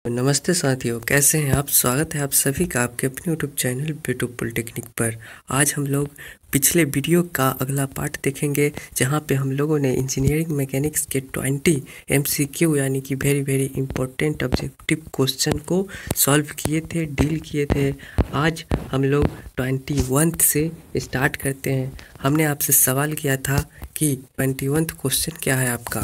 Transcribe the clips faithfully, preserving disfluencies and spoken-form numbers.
नमस्ते साथियों, कैसे हैं आप। स्वागत है आप सभी का आपके अपने यूट्यूब चैनल यूट्यूब पॉलिटेक्निक पर। आज हम लोग पिछले वीडियो का अगला पार्ट देखेंगे, जहां पे हम लोगों ने इंजीनियरिंग मैकेनिक्स के ट्वेंटी एमसीक्यू यानी कि very very important objective question को सॉल्व किए थे, डील किए थे। आज हम लोग ट्वेंटी वन से स्टार्ट करते हैं। हमने आपसे सवाल किया था कि ट्वेंटी वन क्वेश्चन क्या है आपका।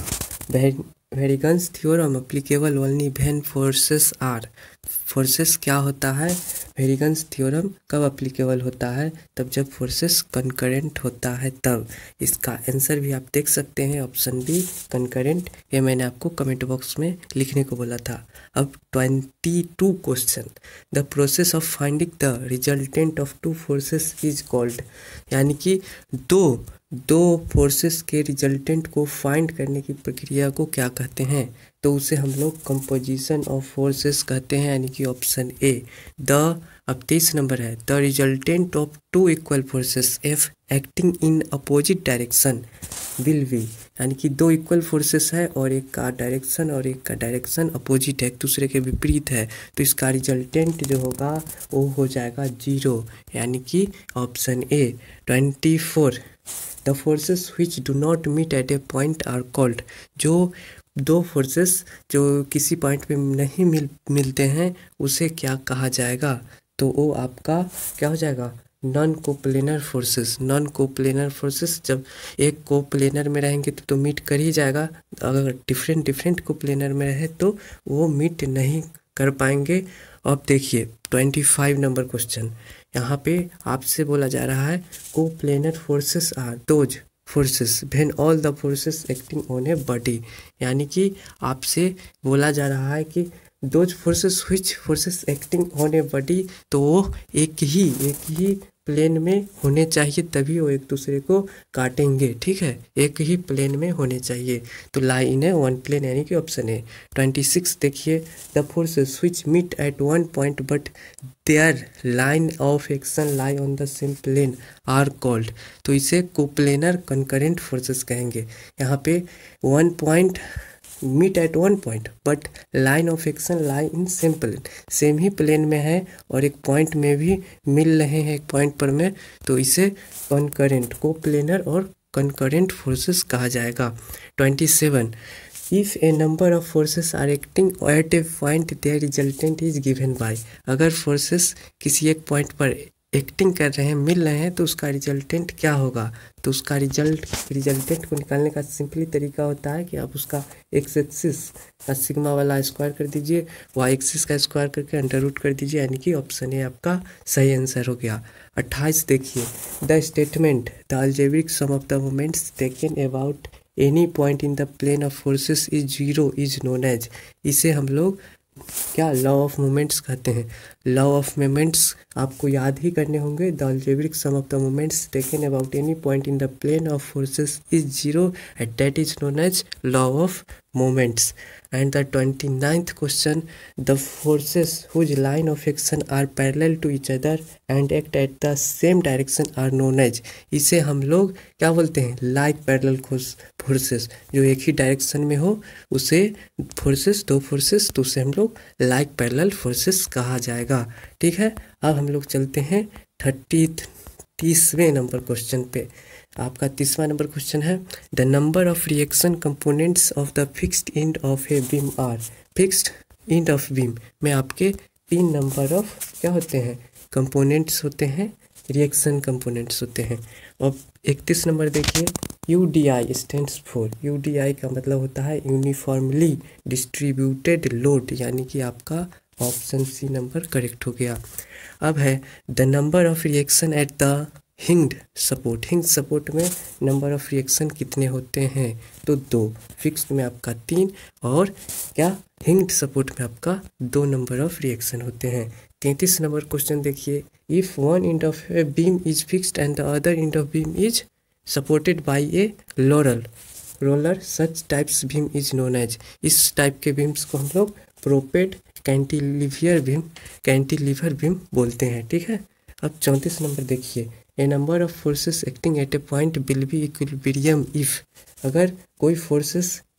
Varignon's theorem applicable only when forces are. Forces क्या होता है, वेरिगन्स थ्योरम कब एप्लीकेबल होता है, तब जब फोर्सेस कंकरेंट होता है तब। इसका आंसर भी आप देख सकते हैं, ऑप्शन बी कंकरेंट। ये मैंने आपको कमेंट बॉक्स में लिखने को बोला था। अब twenty two question, the process of finding the resultant of two forces is called. यानी कि दो दो फोर्सेस के रिजल्टेंट को फाइंड करने की प्रक्रिया को क्या कहते हैं, तो उसे हम लोग कंपोजिशन ऑफ फोर्सेस कहते हैं, यानी कि ऑप्शन ए द। अब तेईस नंबर है, the resultant of two equal forces F acting in opposite direction will be. यानी कि दो इक्वल फोर्सेस है और एक का डायरेक्शन और एक का डायरेक्शन अपोजिट है, एक दूसरे के विपरीत है, तो इसका रिजल्टेंट जो होगा वो हो जाएगा जीरो, यानी कि option A. Twenty four, the forces which do not meet at a point are called. जो दो फोर्सेस जो किसी पॉइंट पे नहीं मिल मिलते हैं उसे क्या कहा जाएगा, तो वो आपका क्या हो जाएगा, non coplanar forces. Non coplanar forces जब एक कोप्लेनर में रहेंगे तो, तो मीट कर ही जाएगा, अगर डिफरेंट डिफरेंट कोप्लेनर में रहे तो वो मीट नहीं कर पाएंगे। अब देखिए ट्वेंटी फाइव नंबर क्वेश्चन, यहाँ पे आपसे बोला जा रहा है coplanar forces are those forces when all the forces acting on a body. यानी कि आपसे बोला जा रहा है कि those forces which forces acting on a body, तो वो एक ही एक ही प्लेन में होने चाहिए, तभी वो एक दूसरे को काटेंगे। ठीक है, एक ही प्लेन में होने चाहिए, तो लाई इन ए वन प्लेन, यानी कि ऑप्शन है। ट्वेंटी सिक्स देखिए, the forces which meet at one point but their line of action lie on the same plane are called. तो इसे कोप्लेनर कंकरेंट फोर्सेस कहेंगे। यहाँ पे one point meet at one point but line of action lie in same plane, same ही plane में है और एक पॉइंट में भी मिल रहे हैं, एक पॉइंट पर में, तो इसे कंकरेंट कोप्लेनर और कंकरेंट फोर्सेस कहा जाएगा। Twenty seven, if a number of forces are acting at a point their resultant is given by. अगर फोर्सेस किसी एक पॉइंट पर एक्टिंग कर रहे हैं, मिल रहे हैं, तो उसका रिजल्टेंट क्या होगा, तो उसका रिजल्ट रिजल्टेंट को निकालने का सिंपली तरीका होता है कि आप उसका एक्स एक्सिस का सिग्मा वाला स्क्वायर कर दीजिए, वाई एक्सिस का स्क्वायर करके अंडर रूट कर दीजिए, यानी कि ऑप्शन ए आपका सही आंसर हो गया। अट्ठाईस देखिए, the statement the algebraic sum of the moments taken about any point in the plane of forces is zero is known as. इसे हम लोग क्या लॉ ऑफ मोमेंट्स कहते हैं। लॉ ऑफ मोमेंट्स आपको याद ही करने होंगे। The algebraic sum of the moments taken about any point in the plane of forces is zero and that is known as law of moments. And the twenty ninth question, the forces whose line of action are parallel to each other and act at the same direction are known as. इसे हम लोग क्या बोलते हैं, like parallel forces. जो एक ही direction में हो उसे फोर्सेस, दो फोर्सेस, तो उसे हम लोग लाइक पैरेलल फोर्सेस कहा जाएगा। ठीक है, अब हम लोग चलते हैं थर्टी तीसवें नंबर क्वेश्चन पे। आपका तीसवा नंबर क्वेश्चन है, the number of reaction components of the fixed end of a beam are. Fixed end of beam में आपके तीन नंबर ऑफ क्या होते हैं, कंपोनेंट्स होते हैं, रिएक्शन कंपोनेंट्स होते हैं। और इकतीस नंबर देखिए, U D I stands for. U D I का मतलब होता है यूनिफॉर्मली डिस्ट्रीब्यूटेड लोड, यानी कि आपका ऑप्शन सी नंबर करेक्ट हो गया। अब है the number of reaction at the hinged support. Hinged support में नंबर ऑफ रिएक्शन कितने होते हैं, तो दो। फिक्स्ड में आपका तीन और क्या हिंग्ड सपोर्ट में आपका दो नंबर ऑफ रिएक्शन होते हैं। तैंतीस नंबर क्वेश्चन देखिए, if one end of a beam is fixed and the other end of beam is supported by a लोरल roller such types beam is known as. इस type के beams को हम लोग propped cantilever beam cantilever beam बोलते हैं। ठीक है, अब चौंतीस नंबर देखिए, a number of forces acting at a point will be equilibrium if. अगर कोई फोर्सेस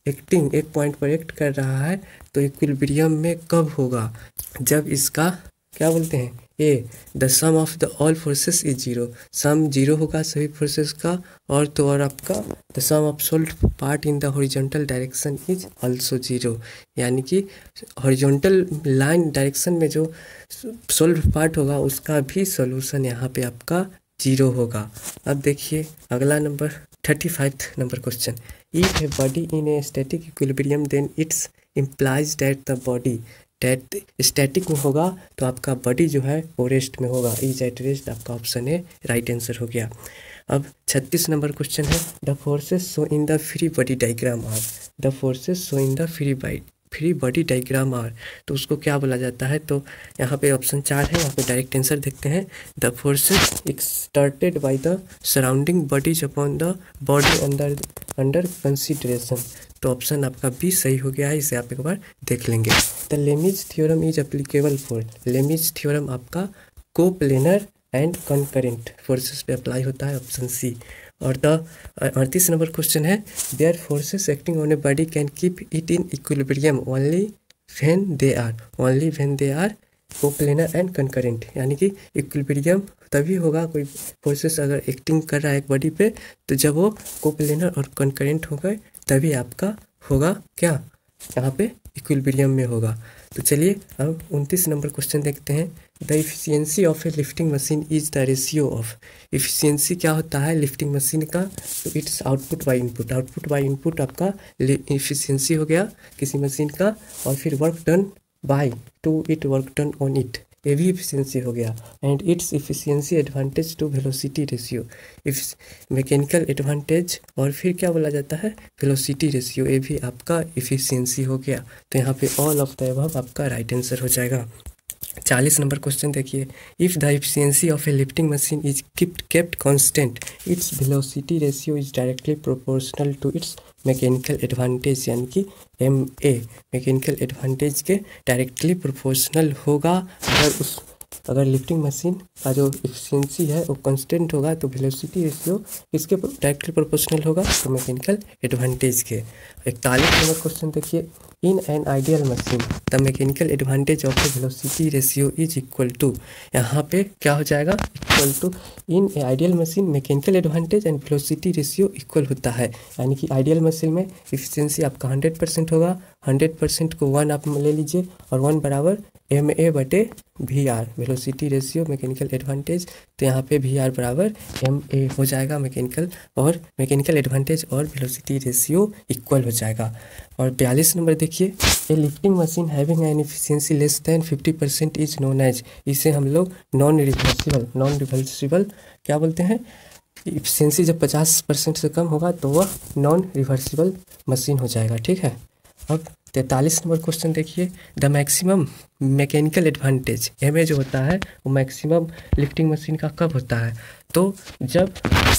एक्टिंग एक पॉइंट पर एक्ट कर रहा है तो इक्विलिब्रियम में कब होगा, जब इसका क्या बोलते हैं a the sum of the all forces is zero, sum zero होगा सभी फोर्सेस का, और तो और आपका the sum of solved part in the horizontal direction is also zero, यानी कि हॉरिजॉन्टल लाइन डायरेक्शन में जो सोल्व्ड पार्ट होगा उसका भी सॉल्यूशन यहाँ पे आपका जीरो होगा। अब देखिए अगला number thirty five number question, if a body in a static equilibrium then it's implies that the body that static में होगा तो आपका बॉडी जो है वो रेस्ट में होगा, इज एट रेस्ट आपका ऑप्शन है राइट आंसर हो गया। अब छत्तीस नंबर क्वेश्चन है, the forces shown in the free body diagram are, the forces shown in the free by free body diagram are, तो उसको क्या बोला जाता है, तो यहाँ पे ऑप्शन चार है, यहाँ पे डायरेक्ट आंसर देखते हैं, the forces exerted by the surrounding bodies upon the body under under consideration, तो ऑप्शन आपका बी सही हो गया है, इसे आप एक बार देख लेंगे। The Lami's theorem is applicable for, Lami's theorem आपका कोप्लेनर एंड कंकरेंट फोर्सेस पे अप्लाई होता है, ऑप्शन सी। और द अड़तीस नंबर क्वेश्चन है, their forces acting on a body can keep it in equilibrium only when they are only when they are coplanar and concurrent, यानी कि equilibrium तभी होगा कोई फोर्सेस अगर एक्टिंग कर रहा है एक बॉडी पे, तो जब वो कोप्लेनर और कंकरेंट हो गए तभी आपका होगा क्या, यहाँ पे इक्विलिब्रियम में होगा। तो चलिए अब उनतीस नंबर क्वेश्चन देखते हैं, the efficiency of a lifting machine is the ratio of, efficiency क्या होता है लिफ्टिंग मशीन का, तो it's output by input, output by input आपका इफिशियंसी हो गया किसी मशीन का, और फिर work done by to it work done on it, ये भी इफिशियंसी हो गया, and it's efficiency advantage to velocity ratio, if mechanical advantage, और फिर क्या बोला जाता है वेलोसिटी रेशियो, ये भी आपका इफिशियंसी हो गया। तो यहाँ पे ऑल ऑफ द अबव आपका राइट आंसर हो जाएगा। चालीस नंबर क्वेश्चन देखिए, if the efficiency of a lifting machine is kept kept constant its velocity ratio is directly proportional to its mechanical advantage, यानी कि एम ए मैकेनिकल एडवांटेज के directly proportional होगा। अगर उस अगर लिफ्टिंग मशीन का जो एफिशिएंसी है वो कांस्टेंट होगा तो वेलोसिटी रेशियो इसके डायरेक्टली प्रोपोर्शनल होगा तो मैकेनिकल एडवांटेज के। इकतालीस नंबर क्वेश्चन देखिए, in an ideal machine the mechanical advantage of the velocity ratio is equal to, यहाँ पे क्या हो जाएगा equal to, in a ideal machine mechanical advantage and velocity ratio equal होता है, यानी कि आइडियल मशीन में एफिशिएंसी आपका हंड्रेड परसेंट होगा, हंड्रेड परसेंट को वन आप ले लीजिए और वन बराबर एम ए बटे V R velocity ratio mechanical advantage, तो यहाँ पे वी आर बराबर एम ए हो जाएगा मैकेनिकल, और मैकेनिकल एडवांटेज और वेलोसिटी रेशियो इक्वल हो जाएगा। और बयालीस नंबर देखिए, a lifting machine having an efficiency less than fifty percent is known as, इसे हम लोग नॉन रिवर्सिबल नॉन रिवर्सिबल क्या बोलते हैं, एफिशिएंसी जब पचास परसेंट से कम होगा तो वह नॉन रिवर्सिबल मशीन हो जाएगा। ठीक है, अब तैंतालीस नंबर क्वेश्चन देखिए, the maximum mechanical advantage M A जो होता है वो मैक्सिमम लिफ्टिंग मशीन का कब होता है, तो जब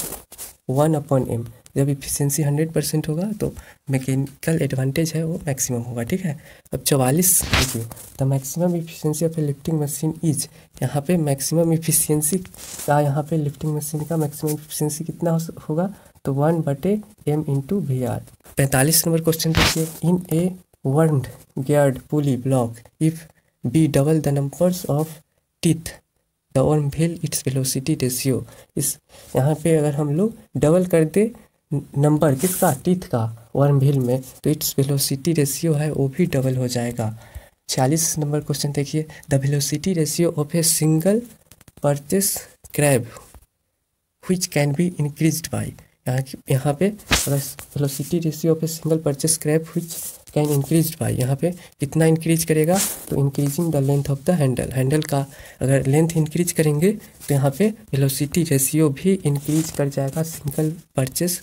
वन अपॉन एम, जब इफिशिएंसी हंड्रेड परसेंट होगा तो मैकेनिकल एडवांटेज है वो मैक्सिमम होगा। ठीक है, अब चवालीस देखिए, the maximum efficiency of a lifting machine is, यहाँ पे मैक्सिमम इफिशिएंसी का, यहाँ पे लिफ्टिंग मशीन का मैक्सिमम इफिशिएंसी कितना होगा, तो वन बटे एम इंटू वी आर। पैंतालीस नंबर क्वेश्चन देखिए, in a worm geared pulley block if we double the numbers of teeth the worm wheel its velocity ratio, इस यहाँ पे अगर हम लोग डबल कर दे नंबर किसका, टीथ का वर्म व्हील में, तो इट्स वेलोसिटी रेशियो है वो भी डबल हो जाएगा। छियालीस नंबर क्वेश्चन देखिए, the velocity ratio of a single purchase crab which can be increased by, यहाँ यहाँ पे अगर velocity ratio of a single purchase crab which can increase by, यहाँ पे कितना इंक्रीज करेगा, तो increasing the length of the handle, handle का अगर लेंथ इंक्रीज करेंगे तो यहाँ पे वेलोसिटी रेशियो भी इंक्रीज कर जाएगा सिंगल परचेस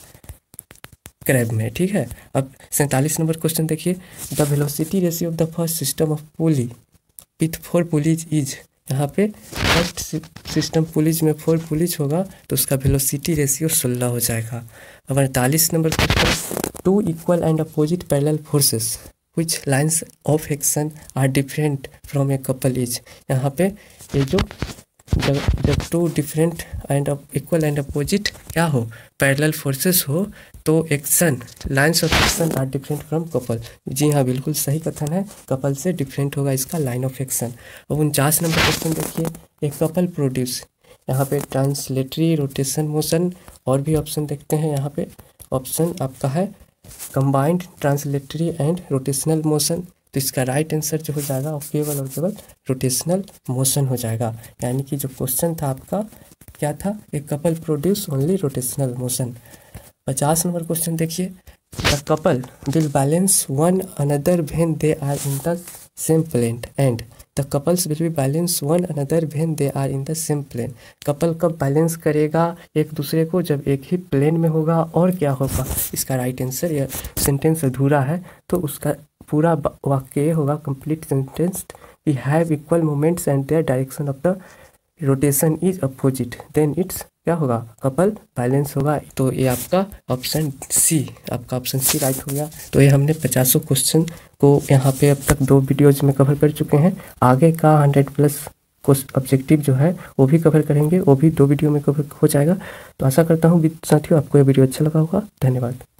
क्रैब में। ठीक है, अब सैंतालीस नंबर क्वेश्चन देखिए, the velocity ratio of the first system of pulley with four pulleys is, यहाँ पे फर्स्ट सिस्टम पुलीज में फोर पुलीज होगा तो उसका वेलोसिटी रेशियो सोलह हो जाएगा। अब अड़तालीस number question, two equal and opposite parallel forces which lines of action are different from a couple is, यहाँ पे ये जो जब जब two different and equal and opposite क्या हो, पैरेलल फोर्सेस हो, तो action lines of action are different from couple. जी हाँ, बिल्कुल सही कथन है, कपल से डिफरेंट होगा इसका लाइन ऑफ एक्शन। अब उनचास नंबर क्वेश्चन देखिए, एक कपल प्रोड्यूस, यहाँ पे ट्रांसलेटरी, रोटेशन मोशन, और भी ऑप्शन देखते हैं। यहाँ पे ऑप्शन आपका है combined translatory and rotational motion, तो इसका राइट आंसर जो हो जाएगा वो केवल और केवल रोटेशनल मोशन हो जाएगा। यानी कि जो क्वेश्चन था आपका क्या था, एक couple produce only rotational motion. पचास नंबर क्वेश्चन देखिए, the couple will balance one another when they are in the same plane and the couples will be balance one another when they are in the same plane. Couple कब balance करेगा एक दूसरे को, जब एक ही plane में होगा। और क्या होगा, इसका राइट आंसर, यह सेंटेंस अधूरा है तो उसका पूरा वाक्य ये होगा, complete sentence, we have equal moments and their direction of the rotation is opposite, then it's क्या होगा, कपल बैलेंस होगा। तो ये आपका ऑप्शन सी, आपका ऑप्शन सी राइट हो गया। तो ये हमने पचासों क्वेश्चन को यहाँ पे अब तक दो वीडियोज में कवर कर चुके हैं। आगे का हंड्रेड प्लस ऑब्जेक्टिव जो है वो भी कवर करेंगे, वो भी दो वीडियो में कवर हो जाएगा। तो आशा करता हूँ साथियों आपको ये वीडियो अच्छा लगा होगा। धन्यवाद।